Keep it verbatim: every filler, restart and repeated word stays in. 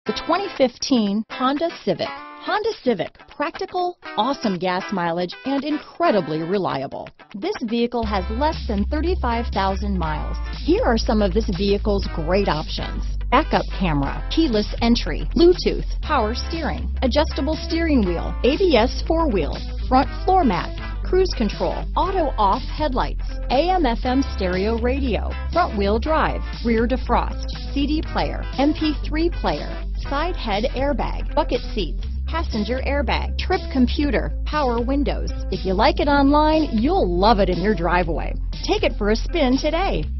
The twenty fifteen Honda Civic. Honda Civic, practical, awesome gas mileage, and incredibly reliable. This vehicle has less than thirty-five thousand miles. Here are some of this vehicle's great options: backup camera, keyless entry, Bluetooth, power steering, adjustable steering wheel, A B S four-wheel, front floor mats, cruise control, auto-off headlights, A M F M stereo radio, front-wheel drive, rear defrost, C D player, M P three player, side head airbag, bucket seats, passenger airbag, trip computer, power windows. If you like it online, you'll love it in your driveway. Take it for a spin today.